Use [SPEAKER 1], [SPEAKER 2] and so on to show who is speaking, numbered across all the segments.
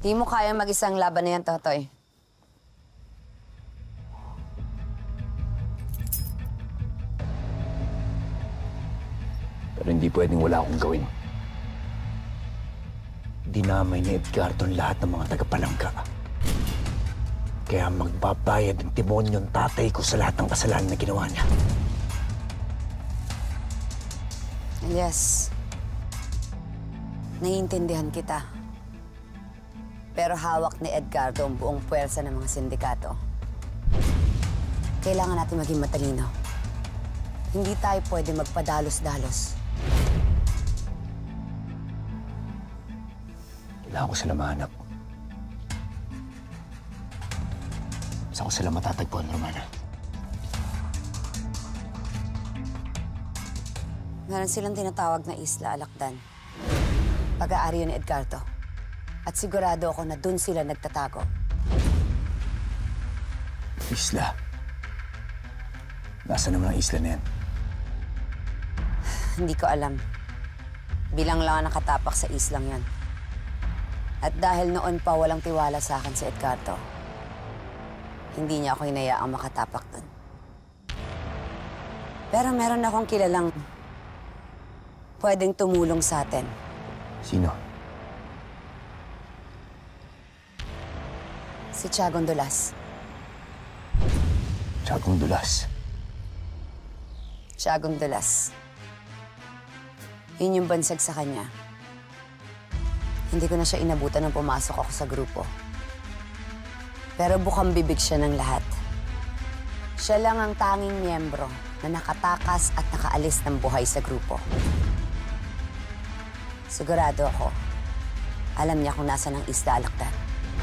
[SPEAKER 1] Di mo kaya mag-isang laban na yan, Totoy.
[SPEAKER 2] Pero hindi pwedeng wala akong gawin. Dinamay ni Edgardo lahat ng mga tagapalangga. Kaya magbabayad ng demonyo ang tatay ko sa lahat ng kasalanan na ginawa niya.
[SPEAKER 1] Yes. Naiintindihan kita. Pero hawak ni Edgardo ang buong puwersa ng mga sindikato. Kailangan natin maging matalino. Hindi tayo pwede magpadalos-dalos.
[SPEAKER 2] Kailangan ko sila mahanap. Saan ko sila matatagpuan, Romana?
[SPEAKER 1] Meron silang tinatawag na Isla Alakdan. Pag-aari yun ni Edgardo. At sigurado ako na dun sila nagtatago.
[SPEAKER 2] Isla? Nasaan naman ang isla na yan?
[SPEAKER 1] Hindi ko alam. Bilang lang ang nakatapak sa islang yan. At dahil noon pa walang tiwala sa akin si Edgardo, hindi niya ako hinayaang makatapak dun. Pero meron akong kilalang pwedeng tumulong sa atin.
[SPEAKER 2] Sino?
[SPEAKER 1] Si Tiagong Dulas.
[SPEAKER 2] Tiagong Dulas?
[SPEAKER 1] Tiagong Dulas. Yun yung bansag sa kanya. Hindi ko na siya inabutan nung pumasok ako sa grupo. Pero bukang bibig siya ng lahat. Siya lang ang tanging miyembro na nakatakas at nakaalis ng buhay sa grupo. Sigurado ako, alam niya kung nasa ng Isla Alakdan.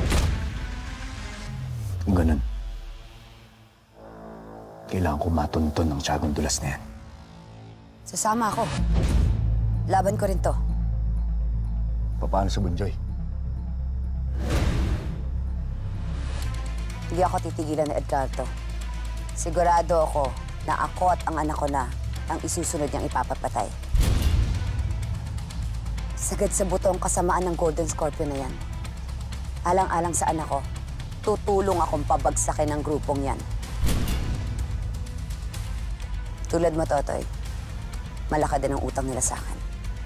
[SPEAKER 2] Kung ganun, kailangan ko matunton ng Tiagong Dulas na yan.
[SPEAKER 1] Sasama ako. Laban ko rin to.
[SPEAKER 2] Paano sa Bunjoy?
[SPEAKER 1] Hindi ako titigilan ni Edgardo. Sigurado ako na ako at ang anak ko na ang isusunod niyang ipapapatay. Sagad sa butong kasamaan ng Golden Scorpion na yan. Alang-alang sa anak ko, tutulong akong pabagsakin ng grupong yan. Tulad mo, Totoy, malaki din ang utang nila sa akin.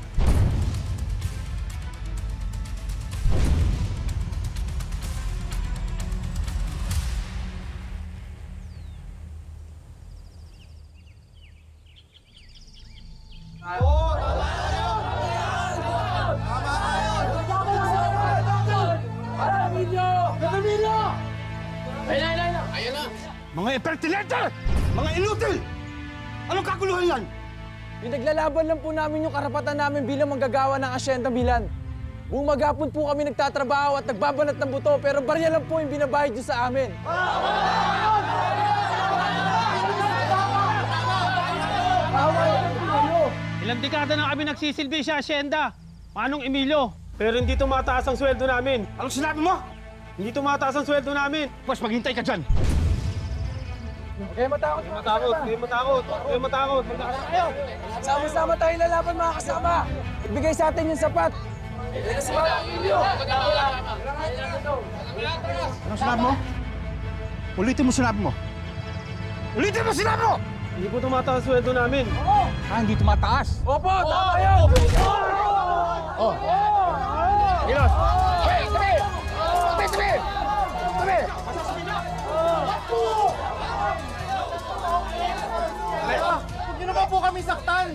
[SPEAKER 3] Mga epertilente! Mga inutil! Anong kaguluhan yan?
[SPEAKER 4] Pinaglalaban lang po namin yung karapatan namin bilang manggagawa ng asyenda Milan. Buong maghapon po kami nagtatrabaho at nagbabanat ng buto, pero barya lang po yung binabayad nyo sa amin.
[SPEAKER 5] Ilang dekada na kami nagsisilbi sa asyenda. Manong Emilio. Pero hindi tumataas ang sweldo namin.
[SPEAKER 3] Anong sinabi mo?
[SPEAKER 5] Hindi tumataas ang sweldo namin.
[SPEAKER 3] Mas maghintay ka dyan.
[SPEAKER 4] Okay, matakot.
[SPEAKER 5] Hindi matakot.
[SPEAKER 4] Sama-sama tayo lalaban, mga kasama. Ibigay sa atin yung sapat.
[SPEAKER 3] Anong sinabi mo? Ulitin mo sinabi mo. Ulitin mo sinabi mo!
[SPEAKER 5] Hindi po tumataas ang sweldo namin.
[SPEAKER 3] Hindi tumataas.
[SPEAKER 4] Opo, tama yun!
[SPEAKER 5] Gilos!
[SPEAKER 3] Huwag niyo naman po kami saktan!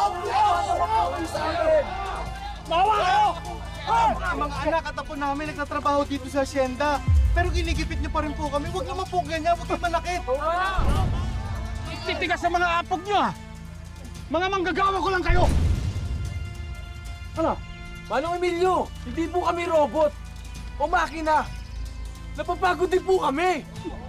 [SPEAKER 4] Bawa kayo!
[SPEAKER 3] Mga anak at apo namin nagtatrabaho dito sa asyenda. Pero ginigipit niyo pa rin po kami. Huwag naman po ganyan. Huwag kayo manakit.
[SPEAKER 5] Titigas sa mga apog nyo, ha? Mga manggagawa ko lang kayo!
[SPEAKER 4] Ano? Manong Emilio, hindi po kami robot o makina. Napapagod din po kami.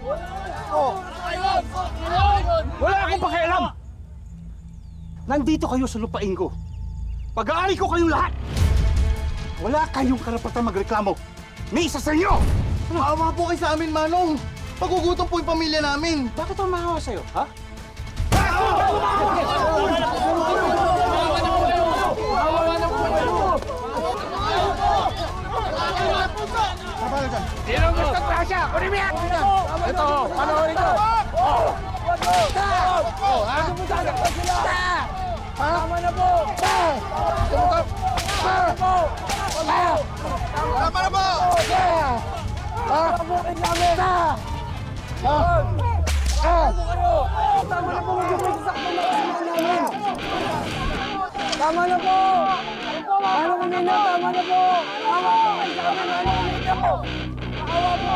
[SPEAKER 3] Wala akong pakialam! Nandito kayo sa lupain ko. Pag-aari ko kayong lahat. Wala kayong karapatan magreklamo. May isa sa inyo! Maawa po kayo sa amin, Manong. Pagugutom po yung pamilya namin. Bakit ako maawa sa'yo, ha? Sino mo? Tasya, kunin mo yan! Ito, panoorin ko!
[SPEAKER 4] Tama na po!
[SPEAKER 3] Tama na po!
[SPEAKER 4] Bukid namin! Tama na po! Huwag niyo po isasaktan na kasama namin! Tama na po! Ano kami na? Tama na po! Tama po! Kayo sa kami! Ano kami na po? Awa po!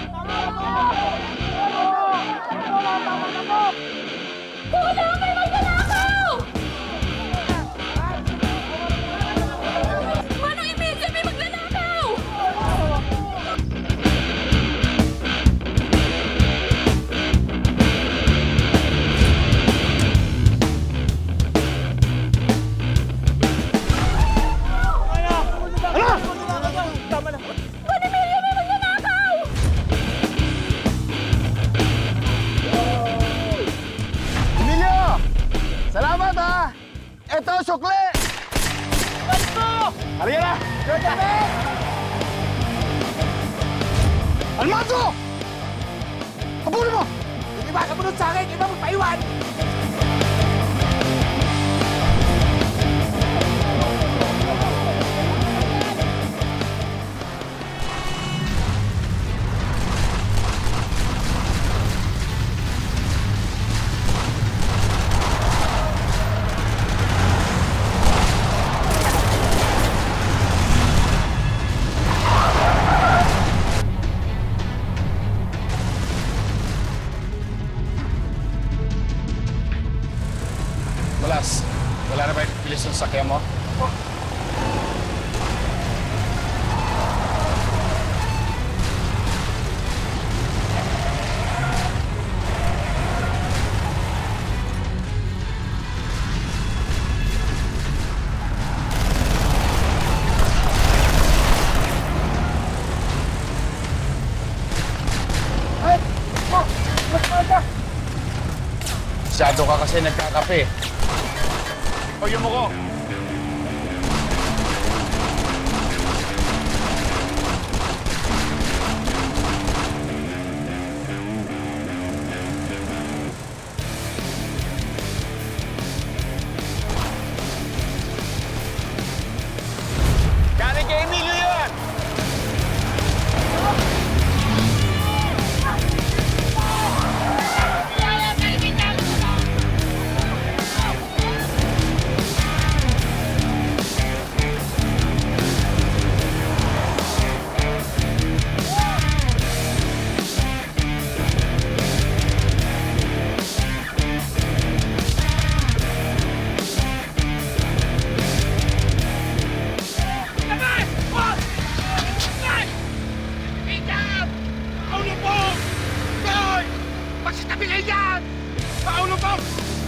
[SPEAKER 4] Tama na po!
[SPEAKER 6] Wala kayo magnanakaw! Manong Emilio, may magnanakaw! Manong Emilio, may magnanakaw!
[SPEAKER 3] Emilio! Salamat ha! Ito, sukli! Ito! Halika na! Almanzo! Habulin mo! Yung iba kamunod sa akin, iba magpaiwan!
[SPEAKER 7] Bulas, wala na ba yung pilis ng sakya mo? Masyado ka kasi nagkakape. Huwag mo ko! Galing kay Emilio yun! Paulo po! Paulo po!